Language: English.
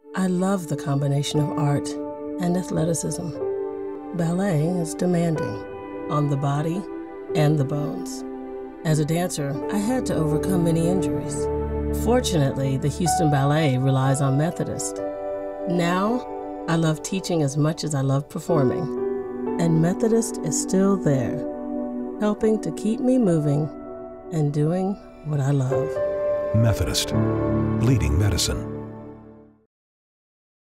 I love the combination of art and athleticism. Ballet is demanding on the body and the bones. As a dancer, I had to overcome many injuries. Fortunately, the Houston Ballet relies on Methodist. Now, I love teaching as much as I love performing, and Methodist is still there, helping to keep me moving and doing what I love. Methodist, bleeding medicine.